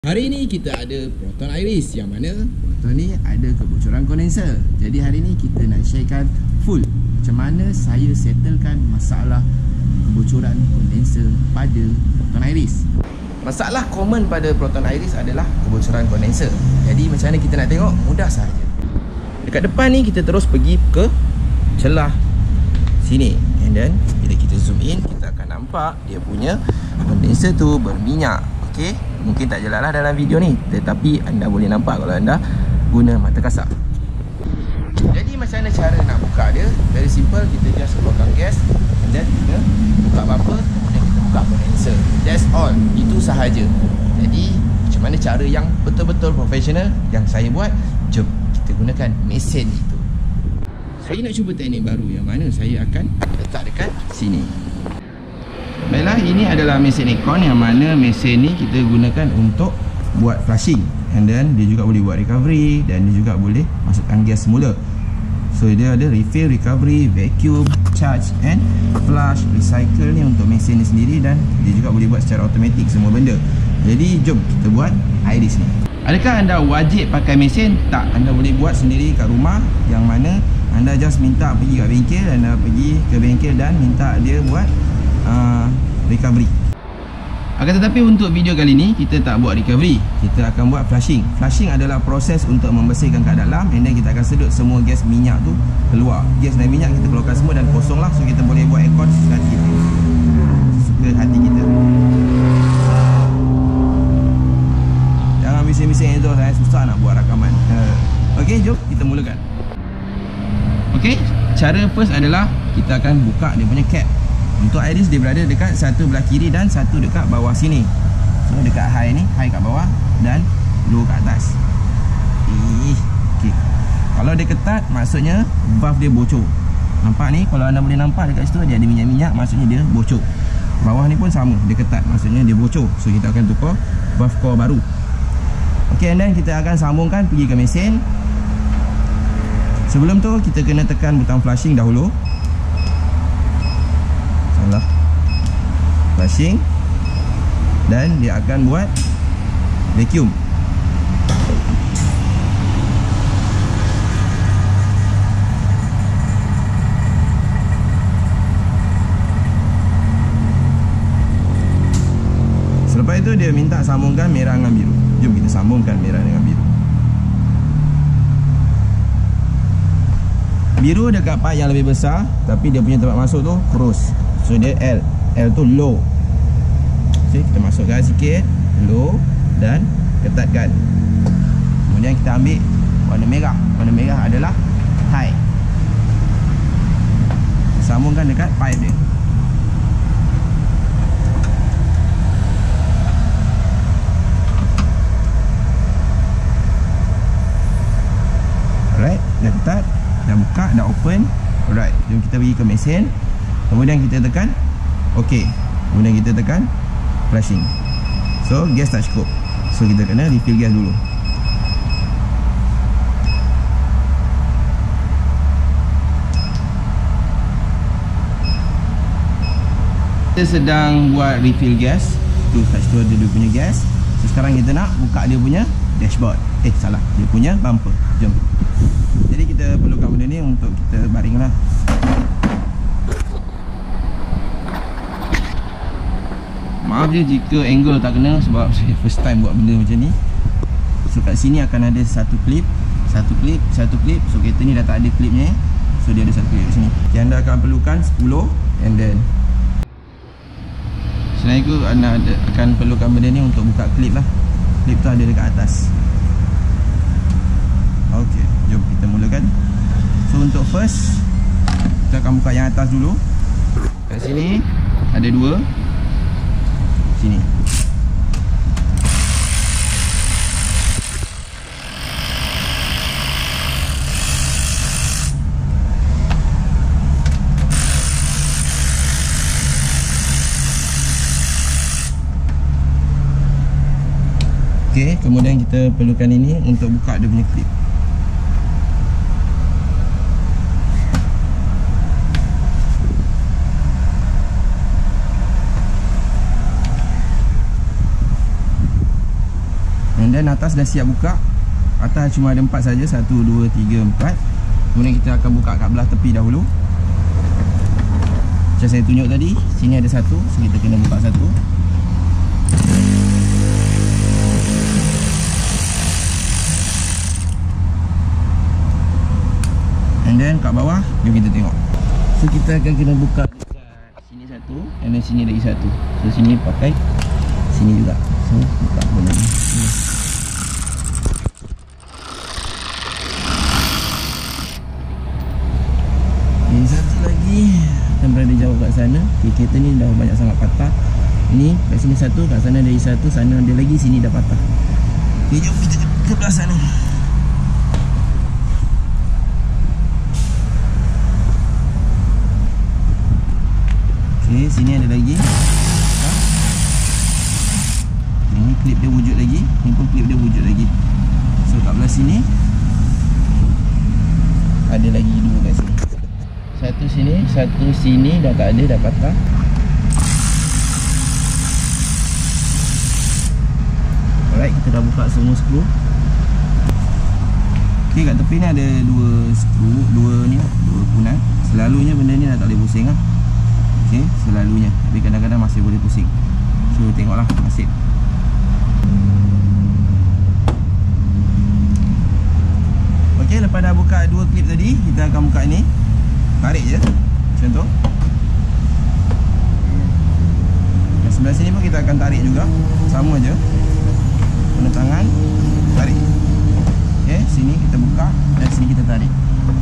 Hari ini kita ada Proton Iris yang mana Proton ni ada kebocoran kondenser. Jadi hari ni kita nak sharekan full macam mana saya settlekan masalah kebocoran kondenser pada Proton Iris. Masalah common pada Proton Iris adalah kebocoran kondenser. Jadi macam mana kita nak tengok? Mudah sahaja. Dekat depan ni kita terus pergi ke celah sini, and then bila kita zoom in kita akan nampak dia punya kondenser tu berminyak. Okey, mungkin tak jelas lah dalam video ni, tetapi anda boleh nampak kalau anda guna mata kasar. Jadi macam mana cara nak buka dia? Very simple, kita just keluarkan gas, and then kita buka bumper, kemudian kita buka kondenser. That's all, itu sahaja. Jadi macam mana cara yang betul-betul profesional yang saya buat? Jom kita gunakan mesin itu. Saya nak cuba teknik baru yang mana saya akan letak dekat sini. Baiklah, ini adalah mesin aircon yang mana mesin ni kita gunakan untuk buat flushing, and then dia juga boleh buat recovery, dan dia juga boleh masukkan gas semula. So dia ada refill, recovery, vacuum, charge and flush, recycle ni untuk mesin ni sendiri, dan dia juga boleh buat secara automatik semua benda. Jadi jom kita buat Iris ni. Adakah anda wajib pakai mesin? Tak, anda boleh buat sendiri kat rumah, yang mana anda just minta pergi kat bengkel, anda pergi ke bengkel dan minta dia buat recovery. Akan tetapi untuk video kali ni kita tak buat recovery, kita akan buat flushing. Flushing adalah proses untuk membersihkan kat dalam, and then kita akan sedut semua gas minyak tu keluar. Gas dan minyak kita keluarkan semua dan kosong lah. So kita boleh buat aircon sesuka hati kita, sesuka hati kita. Jangan bising-bising itu, saya susah nak buat rakaman. Okey, jom kita mulakan. Okey, cara first adalah kita akan buka dia punya cap. Untuk Iris dia berada dekat satu belah kiri dan satu dekat bawah sini. So dekat high ni, high kat bawah dan low kat atas. Okey. Kalau dia ketat, maksudnya valve dia bocor. Nampak ni, kalau anda boleh nampak dekat situ dia ada minyak-minyak, maksudnya dia bocor. Bawah ni pun sama, dia ketat, maksudnya dia bocor. So kita akan tukar valve core baru. Okey, and then kita akan sambungkan pergi ke mesin. Sebelum tu kita kena tekan butang flushing dahulu. Flushing, dan dia akan buat vacuum. Selepas itu dia minta sambungkan merah dengan biru. Jom kita sambungkan merah dengan biru. Biru dekat part yang lebih besar, tapi dia punya tempat masuk tu cross. So dia L tu low. Okay, kita masukkan sikit low dan ketatkan. Kemudian kita ambil warna merah. Warna merah adalah high. Sambungkan dekat pipe dia. Alright, dah ketat, dah buka, dah open. Alright, jom kita pergi ke mesin. Kemudian kita tekan OK. Kemudian kita tekan flushing. So gas tak cukup, so kita kena refill gas dulu. Kita sedang buat refill gas. Tu kat situ ada dia punya gas. So sekarang kita nak buka dia punya dashboard. Salah, dia punya bumper. Jom. Jadi kita perlukan benda ni untuk kita baring lah. Maaf je jika angle tak kena, sebab saya first time buat benda macam ni. So kat sini akan ada satu klip. So kereta ni dah tak ada klipnya. So dia ada satu klip kat sini. Anda akan perlukan 10, and then selain itu anda akan perlukan benda ni untuk buka klip lah. Klip tu ada dekat atas. Ok, jom kita mulakan. So untuk first, kita akan buka yang atas dulu. Kat sini ada dua. Sini. Okey, kemudian kita perlukan ini untuk buka dia punya klip. And then atas dah siap buka. Atas cuma ada 4 saja, 1, 2, 3, 4. Kemudian kita akan buka kat belah tepi dahulu. Macam saya tunjuk tadi, sini ada 1, so kita kena buka 1. And then kat bawah, jom kita tengok. So kita akan kena buka dekat sini 1, and then sini lagi 1. So sini pakai, sini juga. So buka benda ni. Okay, satu lagi akan berada jauh kat sana. Okay, kereta ni dah banyak sangat patah. Ni kat sini 1, kat sana ada 1, sana ada lagi, sini dah patah. Okay, jom kita ke belah sana. Okay, sini ada lagi. Ini klip dia wujud lagi. Ini pun klip dia wujud lagi. So kat belah sini ada lagi 2 kat sini. 1 sini, 1 sini dah tak ada, dah patah. Alright, kita dah buka semua skru. Okay, kat tepi ni ada 2 skru, 2 kunat. Selalunya benda ni dah tak boleh pusing lah. Okay, selalunya. Tapi kadang-kadang masih boleh pusing. So tengoklah nasib. Okay, lepas dah buka 2 klip tadi, kita akan buka ni. Tarik je macam tu. Dan sebelah sini pun kita akan tarik juga. Sama je, guna tangan, tarik. Okay, sini kita buka dan sini kita tarik.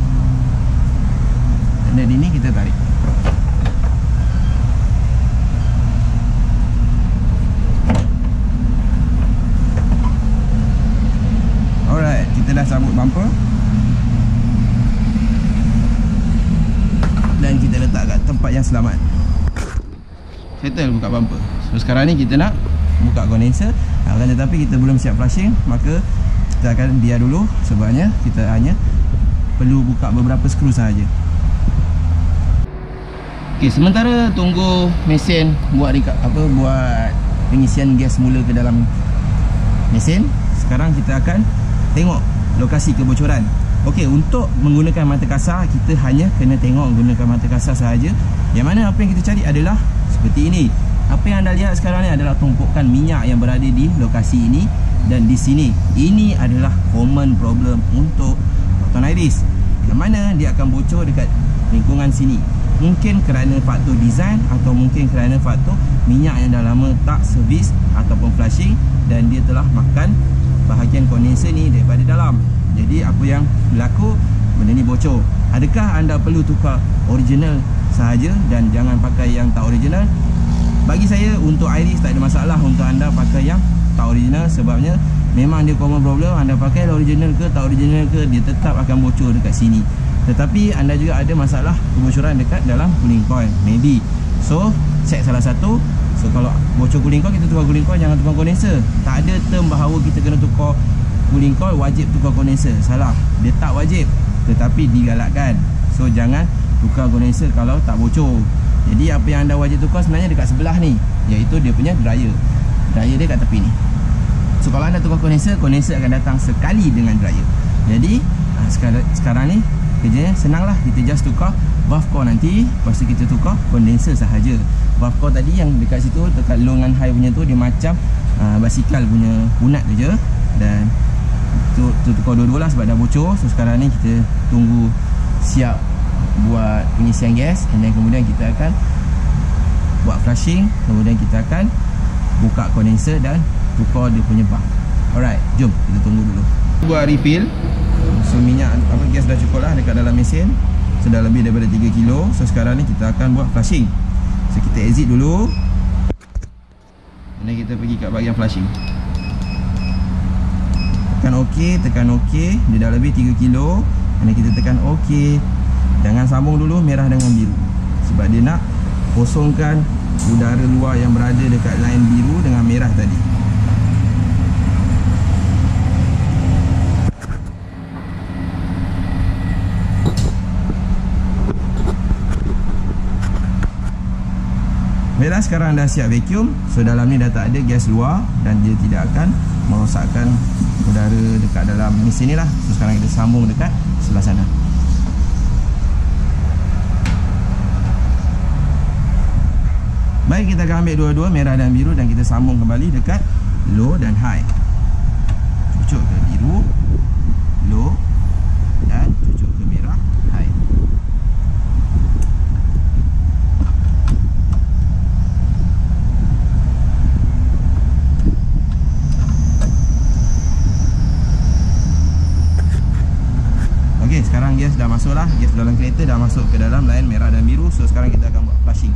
Dan dari ni kita tarik. Alright, kita dah cabut bumper dan kita letak kat tempat yang selamat. Settle buka bumper. So sekarang ni kita nak buka kondenser. Akan tetapi kita belum siap flushing, maka kita akan biar dulu. Sebabnya kita hanya perlu buka beberapa skru sahaja. Okey, sementara tunggu mesin buat pengisian gas semula ke dalam mesin, sekarang kita akan tengok lokasi kebocoran. Okey, untuk menggunakan mata kasar, kita hanya kena tengok menggunakan mata kasar sahaja. Yang mana apa yang kita cari adalah seperti ini. Apa yang anda lihat sekarang ni adalah tumpukan minyak yang berada di lokasi ini dan di sini. Ini adalah common problem untuk Proton Iris, yang mana dia akan bocor dekat lingkungan sini. Mungkin kerana faktor design atau mungkin kerana faktor minyak yang dah lama tak servis ataupun flushing dan dia telah makan bahagian kondenser ni daripada dalam. Jadi apa yang berlaku, benda ni bocor. Adakah anda perlu tukar original sahaja dan jangan pakai yang tak original? Bagi saya, untuk Iris tak ada masalah untuk anda pakai yang tak original. Sebabnya memang dia common problem. Anda pakai original ke tak original ke, dia tetap akan bocor dekat sini. Tetapi anda juga ada masalah kebocoran dekat dalam cooling coil, maybe. So check salah satu. So kalau bocor cooling coil, kita tukar cooling coil, jangan tukar kondenser. Tak ada term bahawa kita kena tukar cooling coil wajib tukar kondenser. Salah, dia tak wajib, tetapi digalakkan. So jangan tukar kondenser kalau tak bocor. Jadi apa yang anda wajib tukar sebenarnya dekat sebelah ni, iaitu dia punya dryer. Dryer dia kat tepi ni. So kalau anda tukar kondenser, kondenser akan datang sekali dengan dryer. Jadi sekarang ni kerjanya senanglah. Kita just tukar valve core nanti, lepas tu kita tukar kondenser sahaja. Valve core tadi yang dekat situ, dekat low dengan high punya tu, dia macam basikal punya kunat tu je. Dan tu tukar dua-dua lah sebab dah bocor. So sekarang ni kita tunggu siap buat pengisian gas, and then kemudian kita akan buat flushing. Kemudian kita akan buka kondenser dan tukar dia punya valve. Alright, jom kita tunggu dulu. Buat refill. So minyak gas dah cukup lah dekat dalam mesin. So dah lebih daripada 3 kilo. So sekarang ni kita akan buat flushing. So kita exit dulu, dan kita pergi kat bahagian flushing. Tekan OK, tekan OK. Dia dah lebih 3 kilo. Dan kita tekan OK. Jangan sambung dulu merah dengan biru, sebab dia nak kosongkan udara luar yang berada dekat line biru dengan merah tadi. Merah sekarang dah siap vacuum. So dalam ni dah tak ada gas luar dan dia tidak akan merosakkan udara dekat dalam mesin ni lah. So sekarang kita sambung dekat sebelah sana. Baik, kita akan ambil dua-dua, merah dan biru, dan kita sambung kembali dekat low dan high. Cucuk ke biru, low, dan cucuk ke merah, high. Okey, sekarang gas dah masuk lah. Gas dalam kereta dah masuk ke dalam line merah dan biru. So sekarang kita akan buat flushing.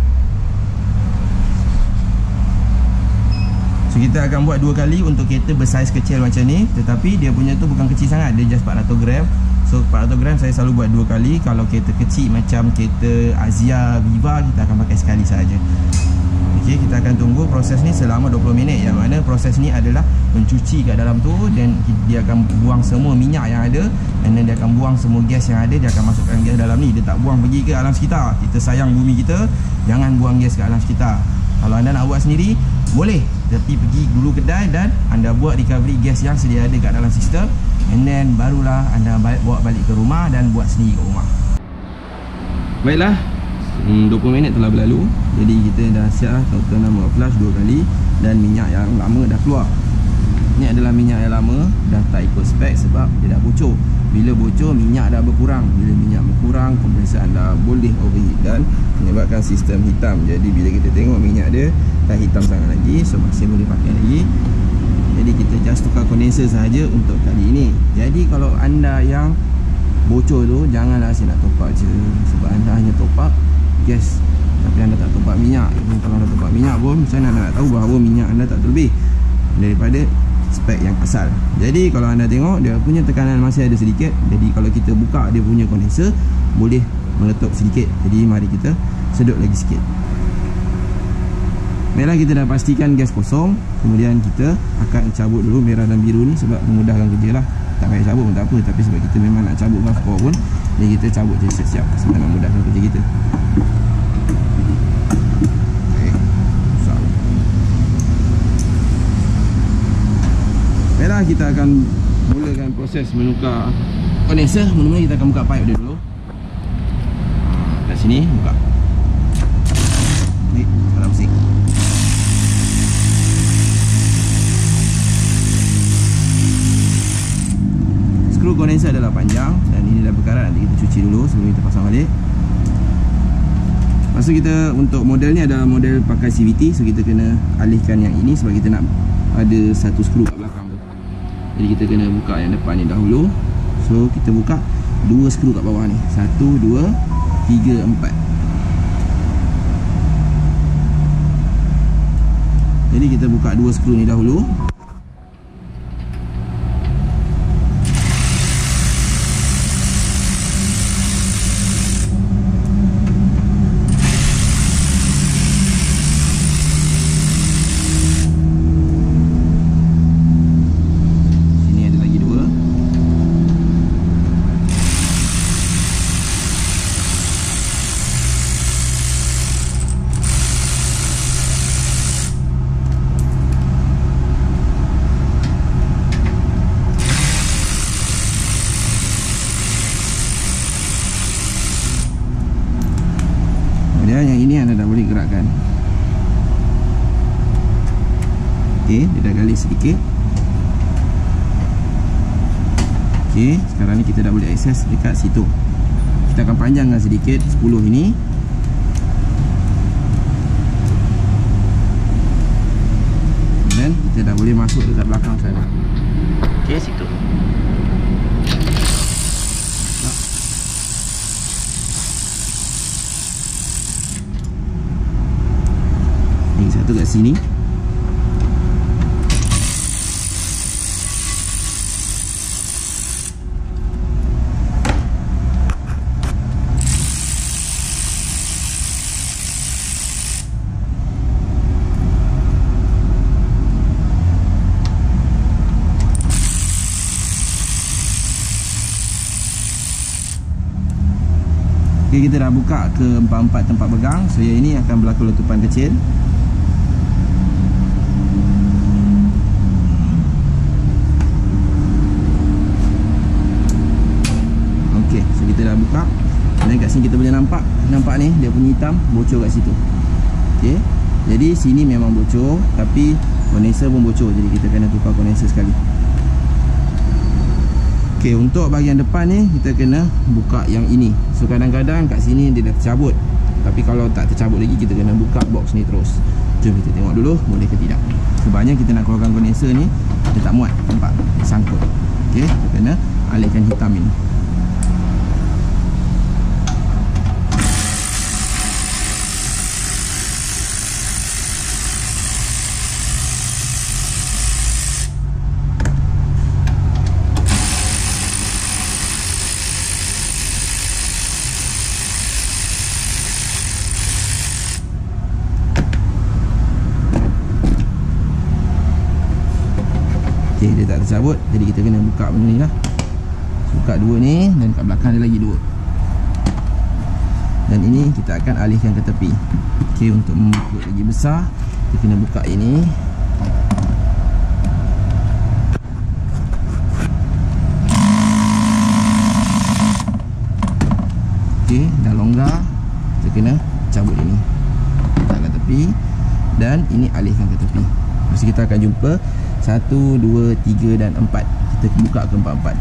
So kita akan buat 2 kali untuk kereta bersaiz kecil macam ni. Tetapi dia punya tu bukan kecil sangat, dia just 400 gram. So 400 gram saya selalu buat 2 kali. Kalau kereta kecil macam kereta Azia, Viva, kita akan pakai sekali sahaja. Okey, kita akan tunggu proses ni selama 20 minit. Yang mana proses ni adalah mencuci kat dalam tu, dan dia akan buang semua minyak yang ada, dan dia akan buang semua gas yang ada. Dia akan masukkan gas dalam ni. Dia tak buang pergi ke alam sekitar. Kita sayang bumi kita, jangan buang gas ke alam sekitar. Kalau anda nak buat sendiri, boleh, tapi pergi dulu kedai dan anda buat recovery gas yang sedia ada kat dalam sistem, and then barulah anda bawa balik ke rumah dan buat sendiri kat rumah. Baiklah, 20 minit telah berlalu. Jadi kita dah siap lah. Kita nak buat flush 2 kali, dan minyak yang lama dah keluar. Ini adalah minyak yang lama, dah tak ikut spek sebab dia dah bocor. Bila bocor, minyak dah berkurang. Bila minyak berkurang, kompresor anda boleh overheat dan menyebabkan sistem hitam. Jadi bila kita tengok minyak dia tak hitam sangat lagi, so masih boleh pakai lagi. Jadi kita just tukar kondenser sahaja untuk kali ini. Jadi kalau anda yang bocor tu, janganlah saya nak top up je, sebab anda hanya top up gas tapi anda tak top up minyak. Kalau anda top up minyak pun, macam mana anda nak tahu bahawa minyak anda tak terlebih daripada spek yang asal. Jadi kalau anda tengok, dia punya tekanan masih ada sedikit. Jadi kalau kita buka dia punya kondenser, boleh meletup sedikit. Jadi mari kita sedut lagi sikit. Baiklah, kita dah pastikan gas kosong. Kemudian kita akan cabut dulu merah dan biru ni sebab memudahkan kerja lah. Tak payah cabut pun tak apa, tapi sebab kita memang nak cabut gas power pun, jadi kita cabut je siap-siap sebab nak memudahkan kerja kita. Baiklah, kita akan mulakan proses menukar kondenser. Mula-mula kita akan buka pipe dia dulu. Kat sini buka. Ni dalam mesin. Skru kondenser adalah panjang dan ini dah berkarat. Nanti kita cuci dulu sebelum kita pasang balik. Masa kita untuk model ni adalah model pakai CVT, so kita kena alihkan yang ini sebab kita nak ada satu skru kat belakang tu. Jadi kita kena buka yang depan ni dahulu. So kita buka 2 skru kat bawah ni. 1, 2, 3, 4. Jadi kita buka 2 skru ni dahulu. Yang ini anda dah boleh gerakkan. Okey, dia dah gali sedikit. Okey, sekarang ni kita dah boleh akses dekat situ. Kita akan panjangkan sedikit 10 ini. Dan kita dah boleh masuk dekat belakang sana. Okey, situ. Satu kat sini. Okay, kita dah buka ke 4 tempat pegang. So yang ini akan berlaku letupan kecil. sini kita boleh nampak ni dia punya hitam bocor kat situ. Okey. Jadi sini memang bocor, tapi kondenser pun bocor. Jadi kita kena tukar kondenser sekali. Okey, untuk bahagian depan ni kita kena buka yang ini. So kadang-kadang kat sini dia dah tercabut. Tapi kalau tak tercabut lagi, kita kena buka box ni terus. Jom kita tengok dulu boleh ke tidak. Sebabnya kita nak keluarkan kondenser ni, dia tak muat, nampak? Dia sangkut. Okey, kita kena alihkan hitam ini. Dia tak tercabut, jadi kita kena buka benda ni lah. Buka dua ni, dan kat belakang ada lagi dua. Dan ini kita akan alihkan ke tepi. Okey, untuk membuka lagi besar, kita kena buka ini. Okey, dah longgar, kita kena cabut ini, letak ke tepi. Dan ini alihkan ke tepi. Lepas kita akan jumpa 1, 2, 3 dan 4. Kita buka ke 4-4.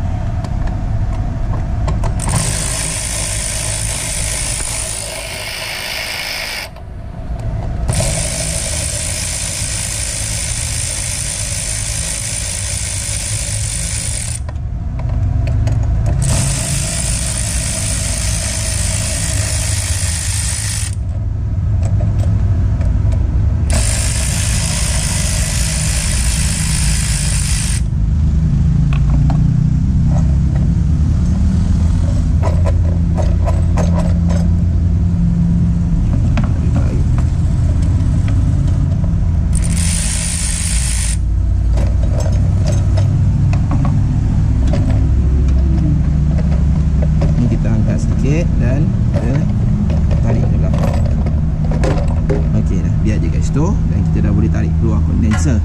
Dan kita tarik ke belakang. Okey dah, biar je kat situ. Dan kita dah boleh tarik keluar kondenser.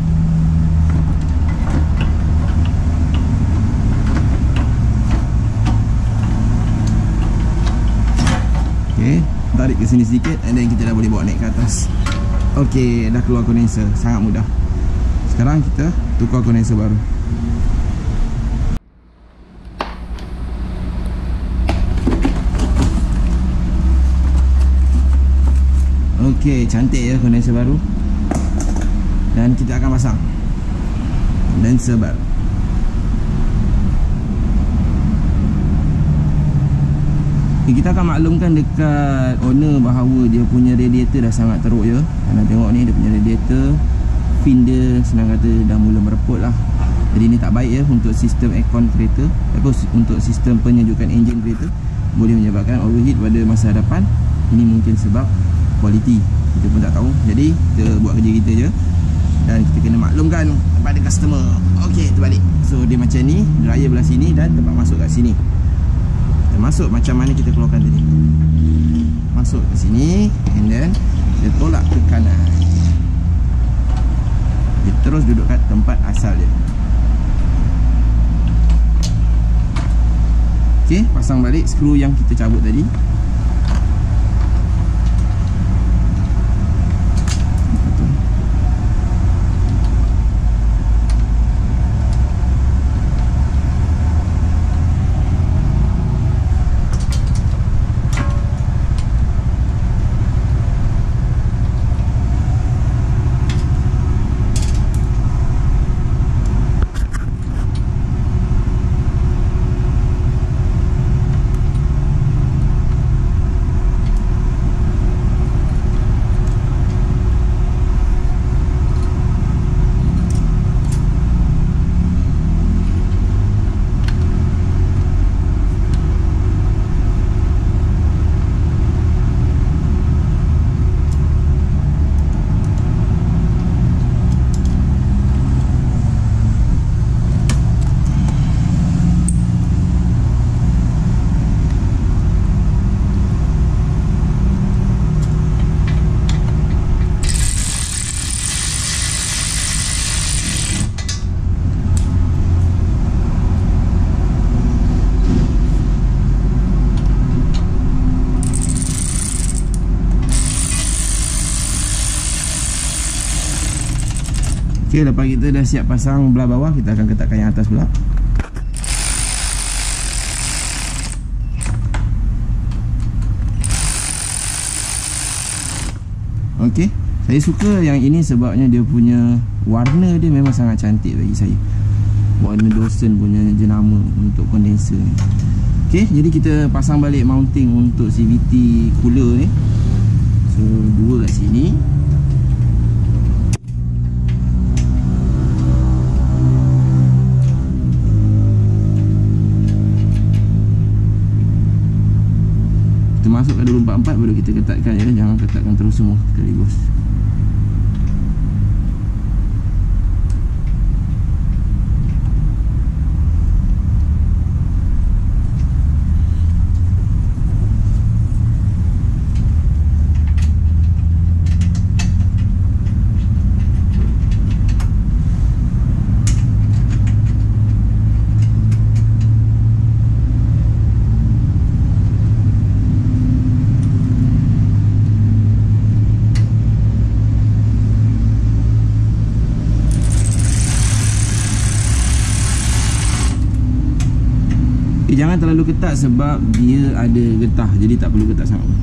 Okey, tarik ke sini sedikit, and then kita dah boleh bawa naik ke atas. Okey, dah keluar kondenser. Sangat mudah. Sekarang kita tukar kondenser baru. Okey, cantik ya kondenser baru. Dan kita akan pasang kondenser baru. Kita akan maklumkan dekat owner bahawa dia punya radiator dah sangat teruk ya. Anda tengok ni, dia punya radiator fin dia senang kata dah mula mereput lah. Jadi ni tak baik ya untuk sistem aircon kereta, untuk sistem penyejukan enjin kereta. Boleh menyebabkan overheat pada masa hadapan. Ini mungkin sebab kualiti, kita pun tak tahu. Jadi kita buat kerja kita je, dan kita kena maklumkan kepada customer. Okey, terbalik. So dia macam ni, dryer belah sini dan tempat masuk kat sini. Kita masuk macam mana kita keluarkan tadi. Masuk ke sini, and then kita tolak ke kanan. Dia terus duduk kat tempat asal dia. Okey, pasang balik skru yang kita cabut tadi. Okey, lepas kita dah siap pasang belah bawah, kita akan ketatkan yang atas pula. Okey, saya suka yang ini sebabnya dia punya warna dia memang sangat cantik bagi saya. Warna Dawson punya jenama untuk kondenser ni. Okey, jadi kita pasang balik mounting untuk CVT cooler ni. So, dua kat sini. Kita masukkan dulu 44, baru kita ketatkan ya. Jangan ketatkan terus semua sekaligus. Jangan terlalu ketat sebab dia ada getah, jadi tak perlu ketat sangat.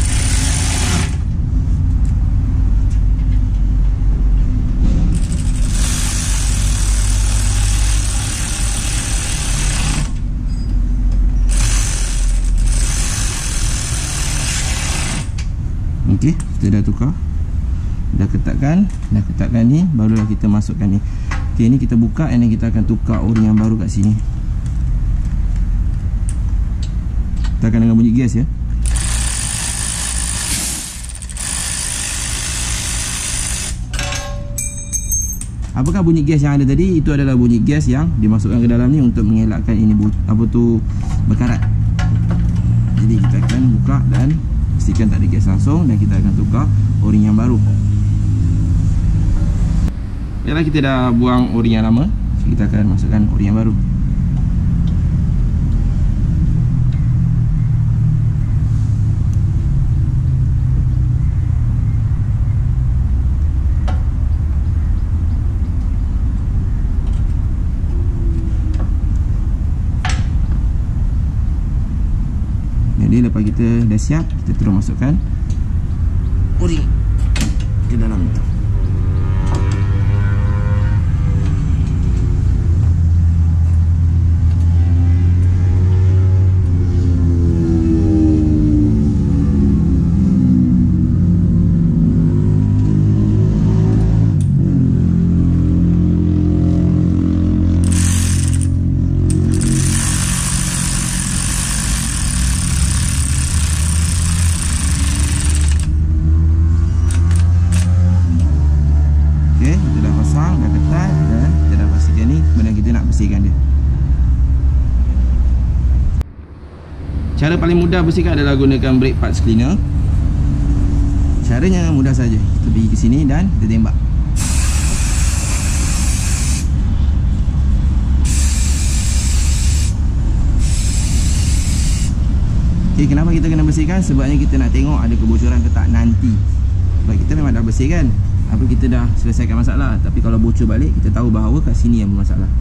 Okey, kita dah tukar. Dah ketatkan ni, barulah kita masukkan ni. Okey, ni kita buka, and kita akan tukar o-ring yang baru kat sini. Tekan dengan bunyi gas ya. Apakah bunyi gas yang ada tadi? Itu adalah bunyi gas yang dimasukkan ke dalam ni untuk mengelakkan ini berkarat. Jadi kita akan buka dan pastikan tak ada gas langsung, dan kita akan tukar o-ring yang baru. Yalah, kita dah buang o-ring yang lama, so kita akan masukkan o-ring yang baru. Jadi lepas kita dah siap, kita terus masukkan o-ring ke dalam tu. Cara paling mudah bersihkan adalah gunakan brake parts cleaner. Caranya mudah saja. Kita pergi ke sini dan kita tembak. Okay, kenapa kita kena bersihkan? Sebabnya kita nak tengok ada kebocoran ke tak nanti. Sebab kita memang dah bersihkan, apa kita dah selesaikan masalah. Tapi kalau bocor balik, kita tahu bahawa kat sini yang bermasalah.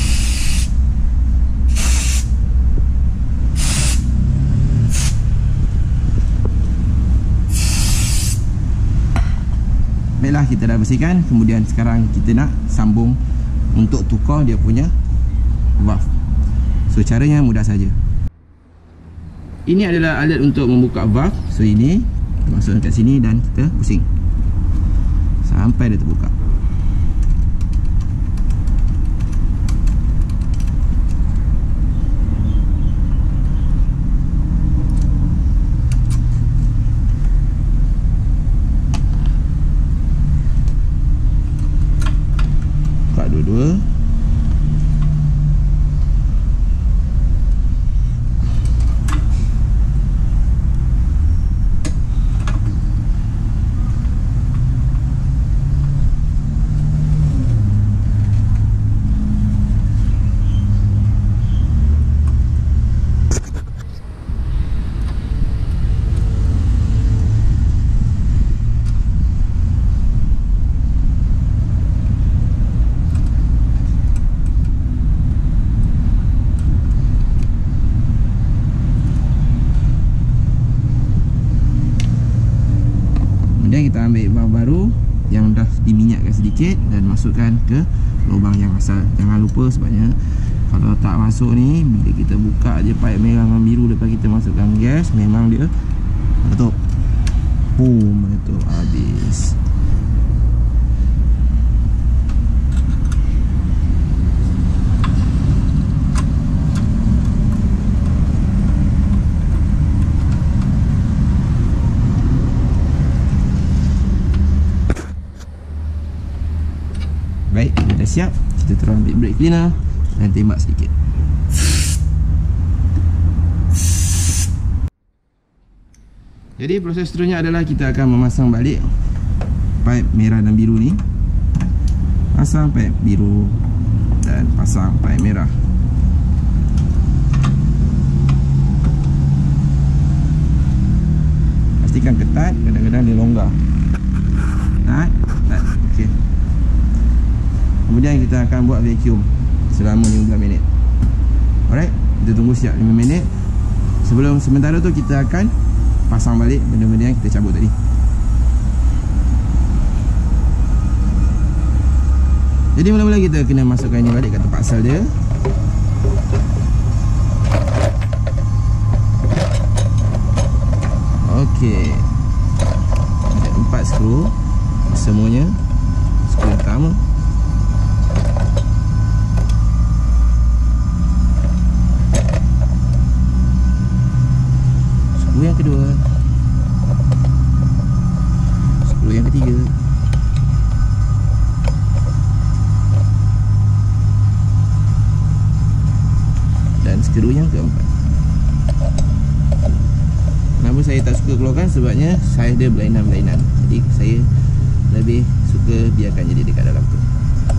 Baiklah, kita dah bersihkan. Kemudian sekarang kita nak sambung untuk tukar dia punya valve. So caranya mudah saja. Ini adalah alat untuk membuka valve. So ini kita masukkan kat sini dan kita pusing sampai dia terbuka. Dua-dua. sikit dan masukkan ke lubang yang asal. Jangan lupa sebabnya kalau tak masuk ni, bila kita buka je pipe merah dengan biru lepas kita masukkan gas, memang dia meletup. Boom, meletup habis. Baik, kita dah siap. Kita terus ambil brake cleaner dan tembak sedikit. Jadi proses seterusnya adalah kita akan memasang balik pipe merah dan biru ni. Pasang pipe biru dan pasang pipe merah. Pastikan ketat, kadang-kadang dia longgar. Ketat. Okey. Kemudian kita akan buat vacuum selama 15 minit. Alright, kita tunggu siap 5 minit. Sebelum sementara tu kita akan pasang balik benda-benda yang kita cabut tadi. Jadi mula-mula kita kena masukkan ini balik kat tempat asal dia. Okey. Ada 4 skru. Semuanya skru pertama. Skru yang kedua, skru yang ketiga, dan skru yang keempat. Kenapa saya tak suka keluarkan? Sebabnya saiz dia berlainan-berlainan. Jadi saya lebih suka biarkan jadi dekat dalam tu.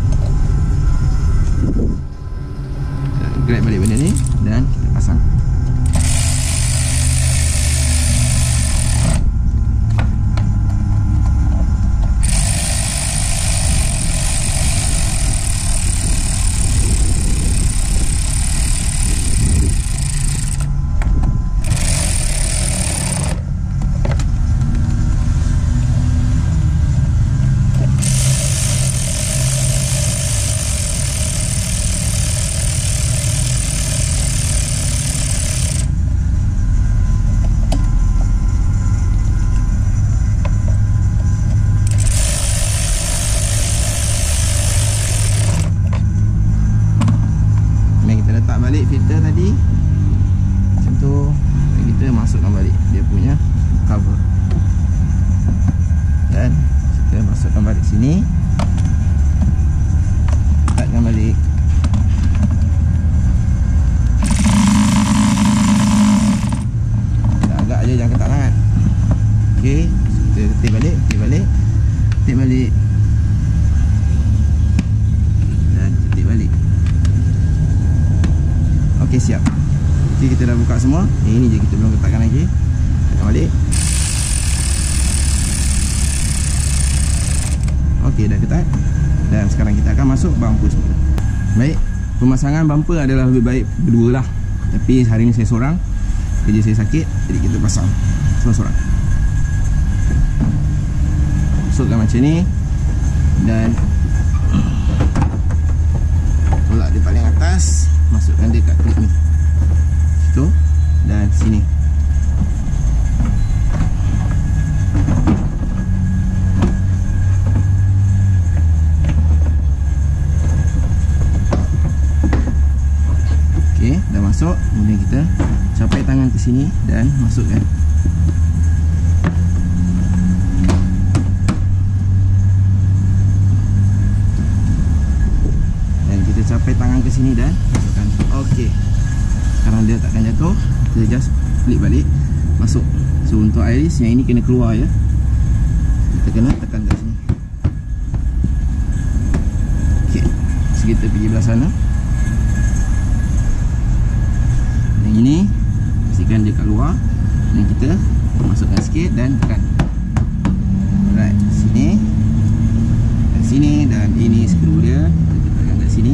Grab balik benda ni dan kita pasang. Balik filter tadi macam tu, dan kita masukkan balik dia punya cover dan kita masukkan balik sini, letakkan balik. Agak aja, jangan ketat sangat. Okey, kita ketik balik dan ketik balik. Okey, siap. Okey, kita dah buka semua. Yang ini je kita belum letakkan lagi. Tekan balik. Okey, dah ketat. Dan sekarang kita akan masuk bumper semula. Baik, pemasangan bumper adalah lebih baik berdua lah. Tapi hari ni saya seorang, kerja saya sakit, jadi kita pasang seorang-seorang. Masukkan macam ni dan tolak di paling atas. Masukkan dia kat klip ni, situ dan sini. Okey, dah masuk. Kemudian kita capai tangan ke sini dan masukkan. Dan kita capai tangan ke sini dan masukkan. Okey, sekarang dia takkan jatuh. Kita just flip balik, masuk. So untuk iris yang ini kena keluar ya. Kita kena tekan kat sini. Okey, so kita pergi belah sana. Yang ini pastikan dia kat luar. Dan kita masukkan sikit dan tekan. Alright, sini dan sini, dan ini skru dia. Kita tekan kat sini.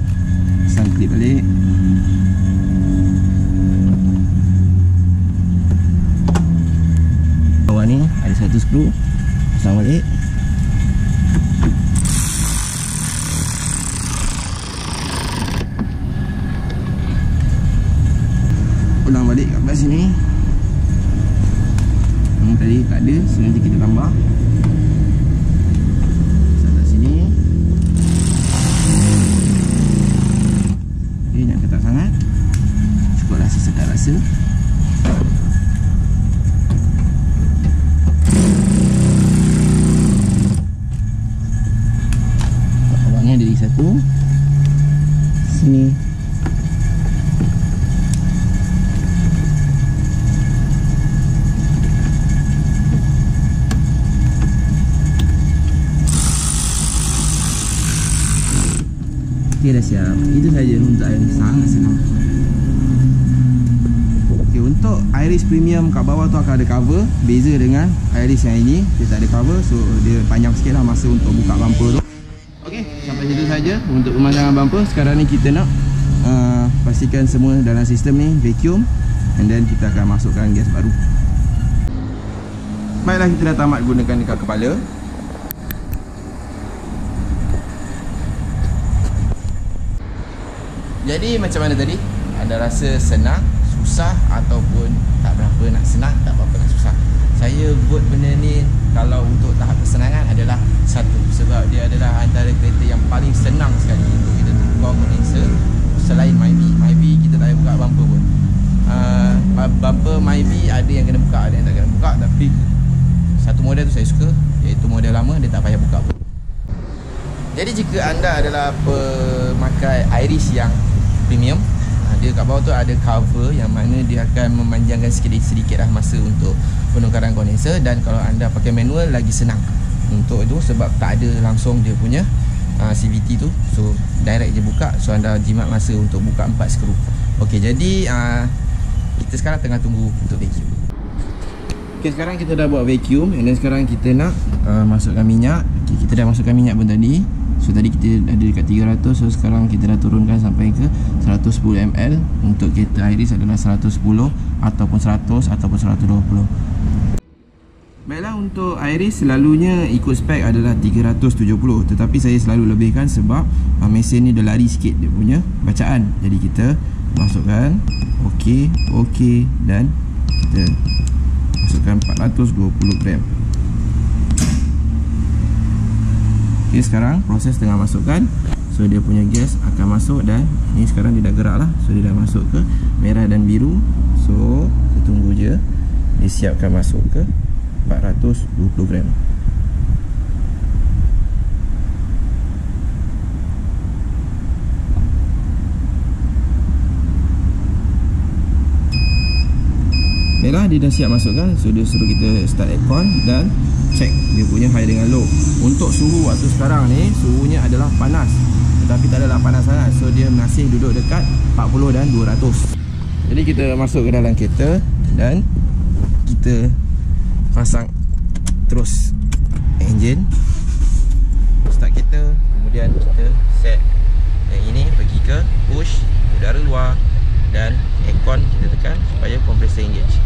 Klip balik. Ni ada satu skru, pasang balik. Ulang balik kat belah sini. Yang tadi tak ada, so nanti kita tambah. Pasang sini. Okay, jangan ketat sangat. Cukup rasa sedap rasa. Abangnya ada di satu. Sini. Okay, dah siap. Itu saja untuk Iris, sangat senang. Okay, untuk Iris Premium kat bawah tu akan ada cover. Beza dengan Iris yang ini, dia tak ada cover, so dia panjang sikit lah masa untuk buka bumper tu. Okay, sampai situ saja untuk pemasangan bumper. Sekarang ni kita nak pastikan semua dalam sistem ni vacuum, and then kita akan masukkan gas baru. Baiklah, kita dah tamat gunakan dekat kepala. Jadi macam mana tadi? Anda rasa senang, susah ataupun tak berapa nak senang, tak berapa nak susah? Saya vote benda ni kalau untuk tahap kesenangan adalah 1, sebab dia adalah antara kereta yang paling senang sekali untuk kita tukar kondenser. Selain Myvi kita tak payah buka bumper pun. Bumper Myvi ada yang kena buka, ada yang tak kena buka. Tapi satu model tu saya suka, iaitu model lama, dia tak payah buka pun. Jadi jika anda adalah pemakai Iris yang premium, dia kat bawah tu ada cover yang mana dia akan memanjangkan sedikit lah masa untuk penukaran kondenser. Dan kalau anda pakai manual lagi senang untuk itu, sebab tak ada langsung dia punya CVT tu, so direct je buka, so anda jimat masa untuk buka 4 skru. Okey, jadi kita sekarang tengah tunggu untuk vacuum. Okey, sekarang kita dah buat vacuum, and then sekarang kita nak masukkan minyak. Okey, kita dah masukkan minyak pun tadi. So tadi kita ada dekat 300, so sekarang kita dah turunkan sampai ke 110 ml. Untuk kereta Iris adalah 110 ataupun 100 ataupun 120. Baiklah, untuk Iris selalunya ikut spek adalah 370, tetapi saya selalu lebihkan sebab mesin ni dah lari sikit dia punya bacaan. Jadi kita masukkan okey dan kita masukkan 420 gram. Okay, sekarang proses tengah masukkan. So dia punya gas akan masuk, dan ni sekarang dia dah gerak lah. So dia dah masuk ke merah dan biru. So kita tunggu je, dia siapkan masuk ke 420 gram. Baiklah, dia dah siap masukkan. So dia suruh kita start aircon dan check dia punya high dengan low. Untuk suhu waktu sekarang ni, suhunya adalah panas, tetapi tak adalah panas sangat. So dia masih duduk dekat 40 dan 200. Jadi kita masuk ke dalam kereta dan kita pasang terus enjin, start kereta. Kemudian kita set yang ini pergi ke push udara luar, dan aircon kita tekan supaya kompresor engage.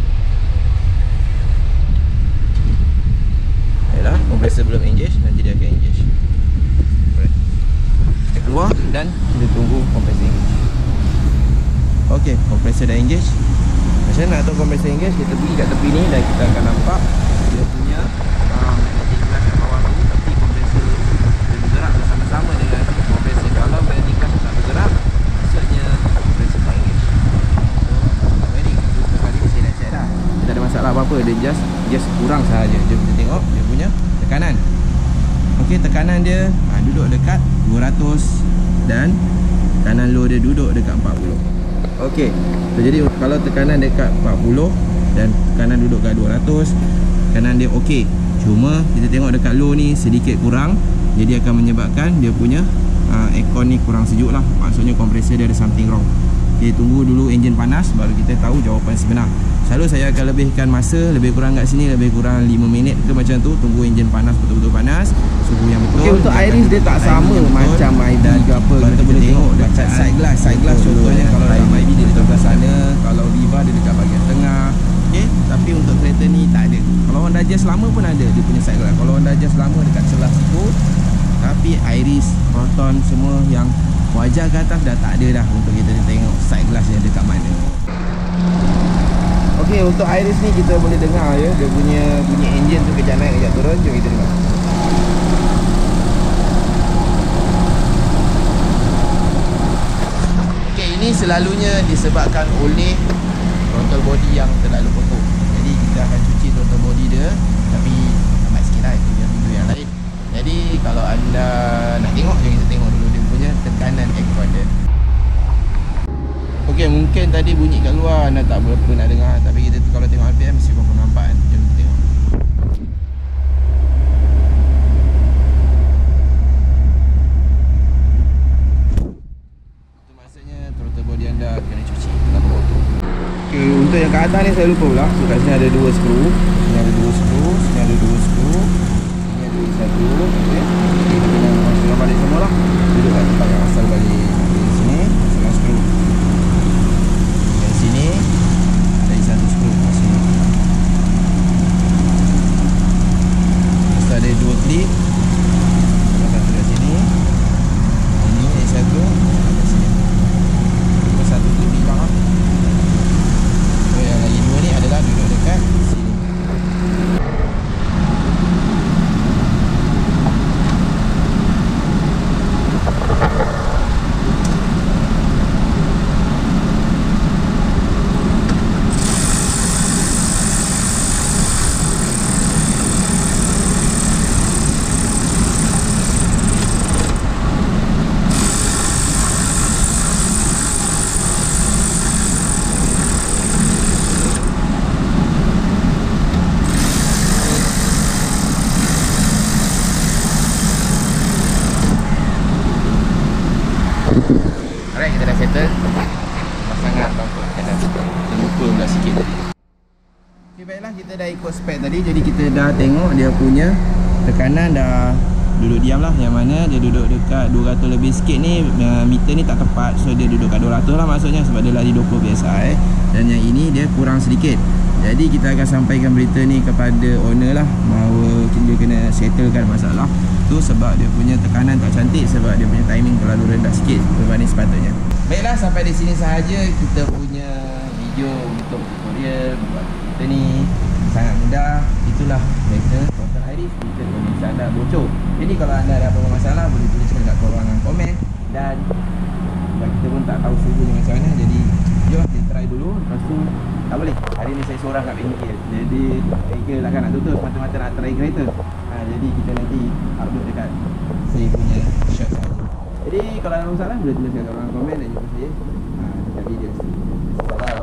Baiklah, kompresor belum engage, nanti dia akan engage. Alright. Kita keluar dan kita tunggu kompresor engage. Okey, kompresor dah engage. Macam mana nak tahu kompresor engage? Kita pergi kat tepi ni dan kita akan nampak dia punya magnetic glass kat bawah tu, tapi kompresor dia bergerak bersama-sama dengan kompresor. Kalau magnetic glass tak bergerak, maksudnya kompresor tak engage. So, ini kali ni saya dah check dah, dia tak ada masalah apa-apa. Dia just kurang sahaja. Jom kita tengok dia punya tekanan. Okey, tekanan dia duduk dekat 200 dan tekanan low dia duduk dekat 40. Okey, so jadi kalau tekanan dekat 40 dan tekanan duduk kat 200, tekanan dia okey. Cuma kita tengok dekat low ni sedikit kurang, jadi akan menyebabkan dia punya aircon ni kurang sejuk lah. Maksudnya kompresor dia ada something wrong. Okay, tunggu dulu enjin panas baru kita tahu jawapan sebenar. Selalu saya akan lebihkan masa, lebih kurang kat sini lebih kurang 5 minit ke macam tu. Tunggu enjin panas, betul-betul panas, suhu yang betul. Okay, untuk Iris dia tak sama macam Myvi ke apa. Kita boleh tengok dekat side glass contohnya. Kalau dalam Myvi dia dekat belah sana, kalau Viva dia dekat bahagian tengah. Okay, Tapi untuk kereta ni tak ada. Kalau Honda Jazz lama pun ada dia punya side glass. Kalau Honda Jazz lama dekat celah situ, tapi Iris, Proton semua yang wajar ke atas dah tak ada dah untuk kita tengok side glass yang dekat mana. Okey, untuk Iris ni kita boleh dengar ya, dia punya bunyi enjin tu kejap naik kejap turun. Jom kita dengar. Okey, ini selalunya disebabkan oleh throttle body yang terlalu kotor. Jadi kita akan cuci throttle body dia, tapi lambat sikit lah, itu video yang lain. Jadi kalau anda nak tengok, jom kita tengok dulu dia punya tekanan aircon dia. Okey, mungkin tadi bunyi kat luar anda tak berapa nak dengar, tapi kita kalau tengok RPM mesti korang nampak kan. Jom kita tengok. Itu maksudnya throttle body anda kena cuci terlalu kotor. Okey, untuk yang kat atas ni saya lupa pula. So kat sini ada 2 skru, sini ada 2 skru, sini ada 2 skru, sini ada satu. Okey, kita kena masukkan balik semua lah. Duduk kat tempat yang asal balik. Di sini masukkan skru. Sini ada satu skru kat sini. Lepas tu ada 2 klip. Satu kat sini. Ini ada satu kat sini. Lepas satu klip di belakang. So yang lagi 2 ni adalah duduk dekat sini. Alright, kita dah settle pasangan bangku kanan. Terlupa pula sikit tadi. Okay, baiklah, kita dah ikut spek tadi. Jadi kita dah tengok dia punya tekanan dah duduk diam lah. Yang mana dia duduk dekat 200 lebih sikit ni. Meter ni tak tepat, so dia duduk kat 200 lah maksudnya, sebab dia lari 20 biasa Dan yang ini dia kurang sedikit. Jadi kita akan sampaikan berita ni kepada owner lah, bahawa dia kena settlekan masalah tu sebab dia punya tekanan tak cantik, sebab dia punya timing terlalu rendah sikit berbanding sepatutnya. Baiklah, sampai di sini sahaja kita punya video untuk tutorial buat kita ni. Sangat mudah. Itulah kereta Proton Iris jika kondisi anda bocor. Jadi kalau anda ada apa-apa masalah, boleh tuliskan kat ruangan komen. Dan kita pun tak tahu solusinya macam mana. Jadi jom kita try dulu. Lepas tu tak boleh, hari ni saya seorang kat bengkel. Jadi bengkel takkan nak tutup semata-mata nak try kereta. Jadi kita nanti upload dekat saya punya shop saya. Jadi kalau ada masalah boleh tuliskan kat ruangan komen dan jumpa saya dekat video. Salam.